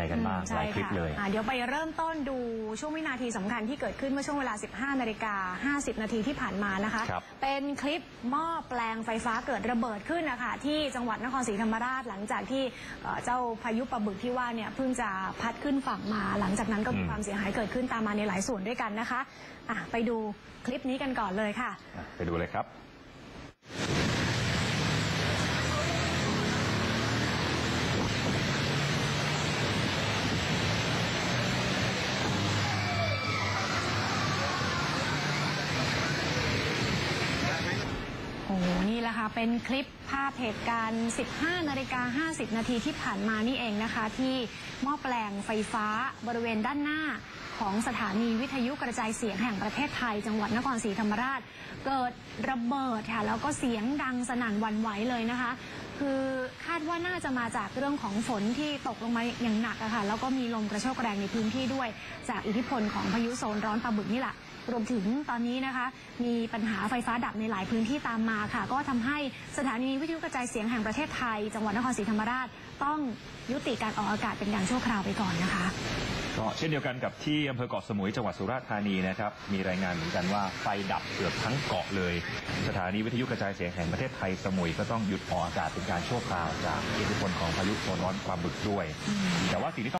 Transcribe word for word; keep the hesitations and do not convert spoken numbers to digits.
งกันบ้างหลายคลิปเลยเดี๋ยวไปเริ่มต้นดูช่วงวินาทีสำคัญที่เกิดขึ้นเมื่อช่วงเวลา สิบห้านาฬิกาห้าสิบนาทีที่ผ่านมานะคะเป็นคลิปหม้อแปลงไฟฟ้าเกิดระเบิดขึ้นนะคะที่จังหวัดนครศรีธรรมราชหลังจากที่เจ้าพายุปะบึกที่ว่าเนี่ยเพิ่งจะพัดขึ้นฝั่งมาหลังจากนั้นก็มีความเสียหายเกิดขึ้นตามมาในหลายส่วนด้วยกันนะคะอ่ะไปดูคลิปนี้กันก่อนเลยค่ะไปดูเลยครับโอ้นี่แหละค่ะเป็นคลิปภาพเหตุการณ์ สิบห้านาฬิกาห้าสิบนาทีที่ผ่านมานี่เองนะคะที่หม้อแปลงไฟฟ้าบริเวณด้านหน้าของสถานีวิทยุกระจายเสียงแห่งประเทศไทยจังหวัดนครศรีธรรมราชเกิดระเบิดค่ะแล้วก็เสียงดังสนั่นหวั่นไหวเลยนะคะคือคาดว่าน่าจะมาจากเรื่องของฝนที่ตกลงมาอย่างหนักอะค่ะแล้วก็มีลมกระโชกแรงในพื้นที่ด้วยจากอิทธิพลของพายุโซนร้อนปะบึกนี่แหละรวมถึงตอนนี้นะคะมีปัญหาไฟฟ้าดับในหลายพื้นที่ตามมาค่ะก็ทำให้สถานีวิทยุกระจายเสียงแห่งประเทศไทยจังหวัดนครศรีธรรมราชต้องยุติการออกอากาศเป็นการชั่วคราวไปก่อนนะคะก็เช่นเดียวกันกับที่อำเภอเกาะสมุยจังหวัดสุราษฎร์ธานีนะครับมีรายงานเหมือนกันว่าไฟดับเกือบทั้งเกาะเลยสถานีวิทยุกระจายเสียงแห่งประเทศไทยสมุยก็ต้องหยุดออกอากาศเป็นการชั่วคราวจากอิทธิพลของพายุโซนร้อนปะบึกด้วยแต่ว่าสิ่งที่